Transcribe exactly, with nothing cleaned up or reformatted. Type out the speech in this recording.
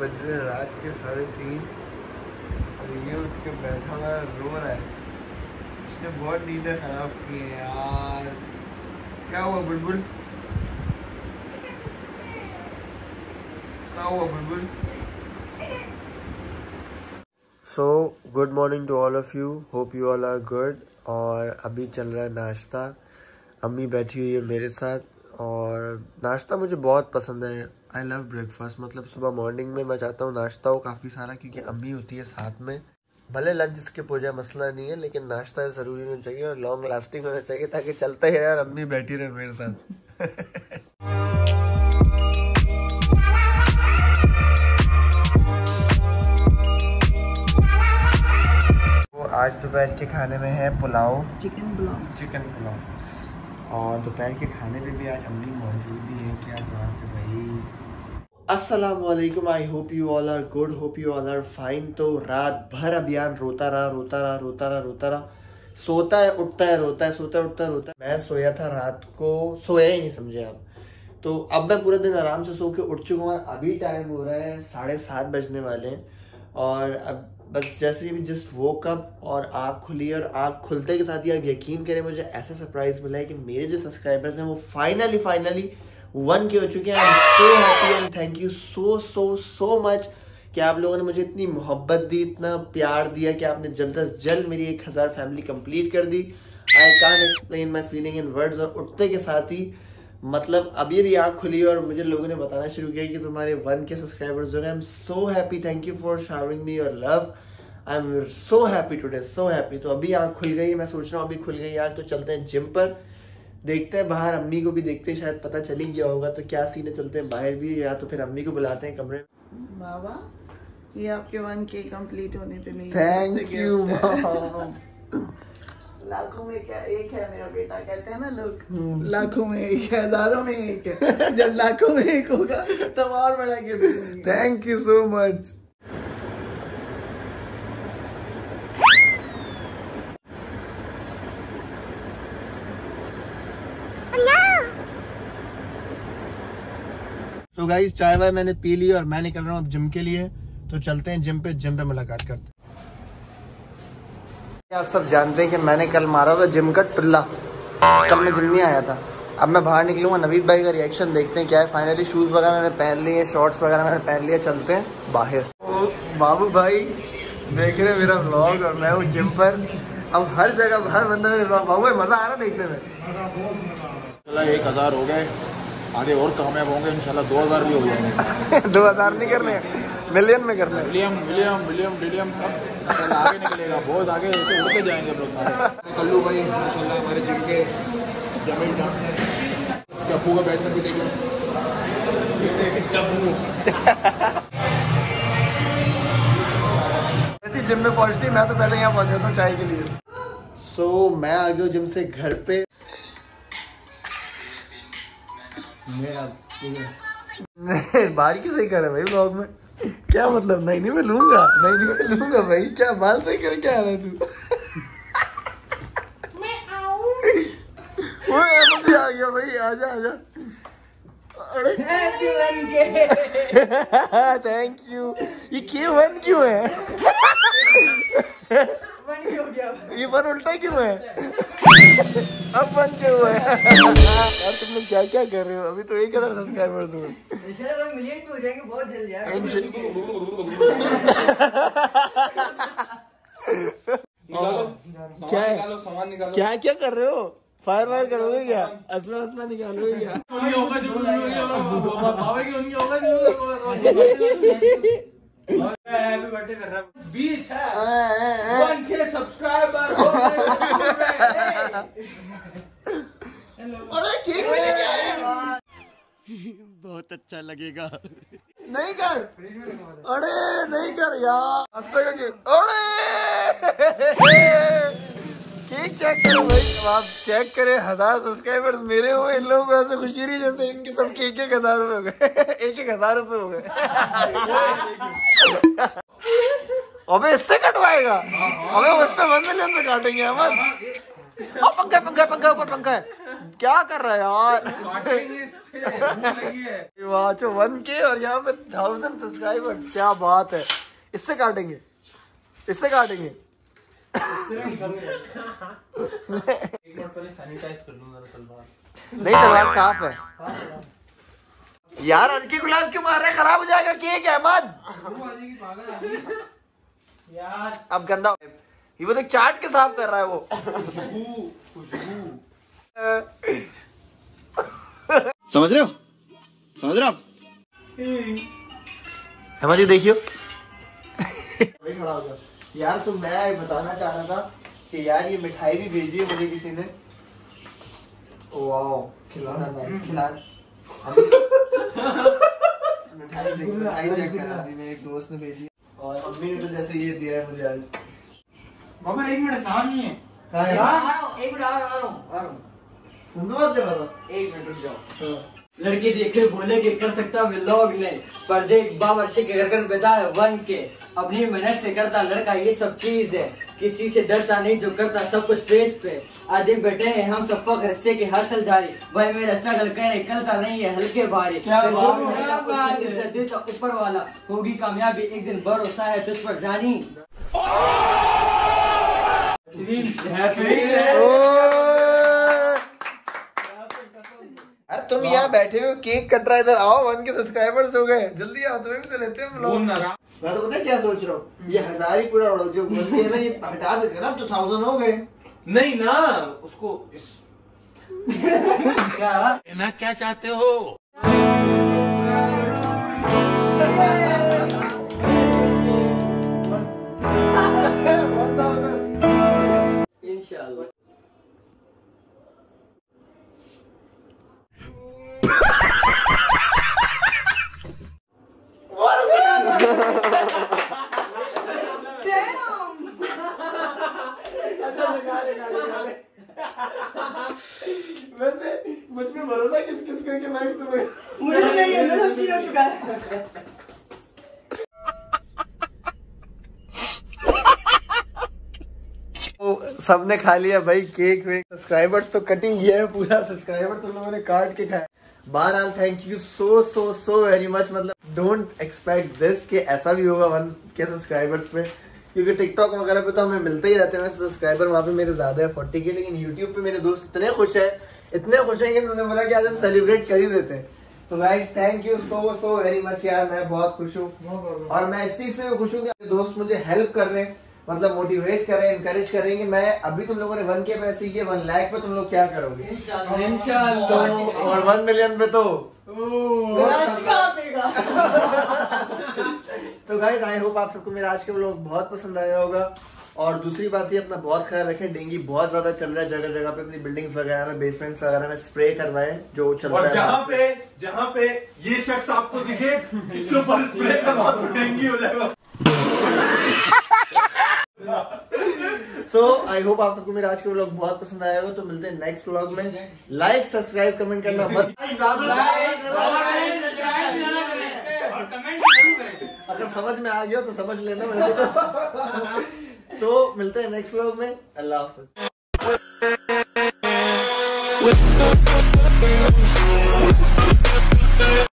बज रहे रात के साढ़े तीन और ये उठ के बैठा हुआ रो रहा है। इसने बहुत नींदें खराब की हैं यार। क्या हुआ बुलबुल? क्या हुआ बुलबुल? So good morning to all of you, hope you all are good. और अभी चल रहा है नाश्ता। अम्मी बैठी हुई है मेरे साथ और नाश्ता मुझे बहुत पसंद है। आई लव ब्रेकफास्ट, मतलब सुबह मॉर्निंग में मैं चाहता हूँ नाश्ता हो काफ़ी सारा, क्योंकि अम्मी होती है साथ में। भले लंच इसके पूजा मसला नहीं है, लेकिन नाश्ता ज़रूरी होना चाहिए और लॉन्ग लास्टिंग होना चाहिए, ताकि चलता है यार अम्मी बैठी रहे मेरे साथ। वो आज दोपहर के खाने में है पुलाव, चिकन पुलाव चिकन पुलाव और दोपहर के खाने में भी आज अम्मी मौजूद ही है। क्या बात है भाई। अस्सलामुअलैकुम, I hope you all are good, hope you all are fine. तो रात भर अभियान रोता रहा रोता रहा रोता रहा रोता रहा सोता है उठता है रोता है सोता है उठता है रोता है। मैं सोया था रात को, सोया ही नहीं समझे आप। तो अब मैं पूरा दिन आराम से सो के उठ चुका हूँ। अभी टाइम हो रहा है साढ़े सात बजने वाले हैं और अब बस जैसे ही जस्ट वोक अप और आँख खुली, और आँख खुलते के साथ ही आप यकीन करें मुझे ऐसा सरप्राइज मिला है कि मेरे जो सब्सक्राइबर्स हैं वो फाइनली फाइनली वन के हो चुके हैं। I am so happy and thank you so so so much कि आप लोगों ने मुझे इतनी मोहब्बत दी, इतना प्यार दिया कि आपने जल्द अज जल्द मेरी एक हज़ार फैमिली कंप्लीट कर दी। I can't explain my feeling in words. और उठते के साथ ही मतलब अभी भी आँख खुली और मुझे लोगों ने बताना शुरू किया कि तुम्हारे वन के सब्सक्राइबर्स जो हैं। I am so happy, thank you for showering me your love. I am so happy today, so happy. तो अभी आँख खुल गई, मैं सोच रहा हूँ अभी खुल गई यार तो चलते हैं जिम पर, देखते हैं बाहर, अम्मी को भी देखते हैं, शायद पता चल ही गया होगा तो क्या सीन है। चलते हैं बाहर भी, या तो फिर अम्मी को बुलाते हैं कमरे में। बाबा ये आपके वन के कंप्लीट होने पे नहीं। Thank you mom. लाखों में क्या एक है मेरा बेटा, कहते हैं ना लोग, लाखों में एक है, हजारों में एक है। जब लाखों में एक होगा तब और बड़ा gift. Thank you so much. तो गाइस चाय वाय मैंने पी ली और मैं निकल रहा हूँ अब जिम के लिए। तो चलते हैं जिम पे, जिम पे मुलाकात करते हैं। आप सब जानते हैं कि मैंने कल मारा था जिम का टुल्ला, कल मैं जिम नहीं आया था। अब मैं बाहर निकलूंगा, नवीद भाई का रिएक्शन देखते हैं क्या है। फाइनली शूज़ वगैरह मैंने पहन लिए, शॉर्ट्स वगैरह मैंने पहन लिया, चलते हैं बाहर। ओ बाबू भाई देख रहे मेरा व्लॉग और मैं हूँ जिम पर। अब हर जगह हर बंदा मेरे व्लॉग, बाबू भाई मज़ा आ रहा देखने में। चला एक हज़ार हो गए, आगे और कामयाब होंगे इंशाल्लाह। दो हज़ार भी हो जाएंगे। दो हज़ार नहीं करने, मिलियन में करने। विलियम विलियम विलियम विलियम सब आगे निकलेगा, बहुत आगे ऐसे उड़ते जाएंगे लोग सारे। कल्लू भाई माशाल्लाह हमारे जिम के जमीन डांसर, उसके अप्पू का पैसा भी देख लो। ऐसी जिम में पहुंचती, मैं तो पहले यहाँ पहुंच जाता हूँ चाय के लिए। सो so, मैं आ गया जिम से घर पे। मेरा बाल की सही कर रहा है भाई ब्लॉग में, क्या मतलब? नहीं नहीं मैं लूंगा, नहीं नहीं मैं लूंगा भाई। क्या बाल सही कर क्या आ रहा है तू? मैं आऊं। वो भी आ गया भाई, आजा आजा। अरे थैंक यू। ये क्यों वन क्यों है? वन क्यों गया? ये वन उल्टा क्यों है? अब वन क्यों है? यार तुम लोग क्या क्या कर रहे हो? अभी तो एक हजार सब्सक्राइबर्स हुए, मिलियन पे हो जाएंगे बहुत जल्द यार। क्या है? क्या क्या कर रहे हो? फायर वायर करोगे क्या? असला असला निकालोगे क्या? हैप्पी बर्थडे कर रहा हूं। बीच है वन के सब्सक्राइबर हो गए। अरे केक भी लेके आए, बहुत अच्छा लगेगा। नहीं कर, अरे नहीं कर यार। अस्टर का केक, अरे केक चेक करो भाई, आप चेक करें। हजार सब्सक्राइबर्स मेरे हुए, इन लोगों को ऐसे खुशी नहीं जैसे इनके सब के एक एक हजार रुपए हो गए। एक एक हजार रुपए हो गए। अबे इससे कटवाएगा? अबे उस पे वन मिलियन पे काटेंगे अमन। पंखा पंखा पंखा ऊपर पंखा है, क्या कर रहा है यार? वाह तो वन के और यहाँ पे थाउजेंड सब्सक्राइबर्स, क्या बात है। इससे काटेंगे, इससे काटेंगे। नहीं तलवार साफ है यार। अनके गुलाब क्यों मार रहे हैं, खराब हो जाएगा केक अहमद। यार अब गंदा ये वो देख चाट के साफ कर रहा है वो। समझ रहे हो, समझ रहे हो आप? अहमद ये देखियो। खड़ा हो गया यार। तो मैं बताना चाह रहा था कि यार ये मिठाई भी भेजी है मुझे किसी ने। वाओ खिलाना है, खिला मिठाई देख, मिठाई चेक करा दी ने, एक दोस्त ने भेजी और अम्मी ने तो जैसे ये दिया है मुझे आज। बाबा एक मिनट सामान नहीं है कहाँ है? आ रहा हूँ, एक मिनट आ रहा हूँ, आ रहा हूँ। तुम तो बात कर रहा था। एक मिनट रुक जाओ। लड़के देखे बोले कि कर सकता व्लॉग नहीं, पर देख बावर्ची के घर घर बेदार वन के अपनी मेहनत से करता लड़का ये सब चीज है। किसी से डरता नहीं जो करता सब कुछ फेस पे। आधे बैठे हैं हम सब फख्र से के हसल जारी, भाई मेरा स्ट्रगल करे करता नहीं है हल्के भारी। देता ऊपर वाला होगी कामयाबी एक दिन, भरोसा है तुझ पर जानी। अरे तुम यहाँ बैठे हो, केक कट रहा है, इधर आओ। वन के सब्सक्राइबर्स हो गए, जल्दी आओ। तुम्हें भी तो लेते हैं लोग। मैं तो पता है क्या सोच रहा हूँ, ये हजार ही पूरा जो वन के ना ये हटा देते ना, तो थाउजेंड हो गए। नहीं ना उसको इस... क्या कहना क्या चाहते हो? इंशाल्लाह। वैसे मुझ में भरोसा किस किस का कि मैं तुम्हें मुझे नहीं है, मेरा सी हो चुका है। सबने खा लिया भाई केक वेक। सब्सक्राइबर्स तो कट ही गया है पूरा, सब्सक्राइबर तो लोगों ने काट के खाया। बहरहाल thank you so so so very much. मतलब डोंट एक्सपेक्ट दिस कि ऐसा भी होगा वन के सब्सक्राइबर्स पे, क्योंकि टिकटॉक वगैरह पे तो हमें मिलते ही रहते हैं वैसे सब्सक्राइबर, वहाँ पे मेरे ज्यादा है फोर्टी के। लेकिन यूट्यूब पे मेरे दोस्त इतने खुश है, इतने खुश हैं कि उन्होंने बोला कि आज हम सेलिब्रेट कर ही देते हैं। तो guys thank you so so very much यार, मैं बहुत खुश हूँ। और मैं इस चीज से भी खुश हूँ कि दोस्त मुझे हेल्प कर रहे हैं, मतलब मोटिवेट कर रहे हैं, इनकरेज कर रहे हैं कि मैं अभी तुम लोगों ने वन के पैसे सीखे, वन लाख पे तुम लोग क्या करोगे इंशाल्लाह। तो, और वन मिलियन पे तो तो गाइस आई होप आप सबको मेरा आज का व्लॉग बहुत पसंद आया होगा। और दूसरी बात ये, अपना बहुत ख्याल रखें। डेंगू बहुत ज्यादा चल रहा है जगह जगह पे, अपनी बिल्डिंग्स वगैरह में, बेसमेंट्स वगैरह में स्प्रे करवाएं जो चल रहा है। और जहाँ पे जहाँ पे ये शख्स आपको दिखे इसके ऊपर स्प्रे करवा दो, डेंगू हो जाएगा। सो आई होप आप सबको मेरा आज का व्लॉग बहुत पसंद आया होगा। तो मिलते हैं नेक्स्ट व्लॉग में। लाइक सब्सक्राइब कमेंट करना मत अगर समझ में आ गया तो समझ लेना वैसे तो, तो मिलते हैं नेक्स्ट व्लॉग में। अल्लाह हाफ़िज़।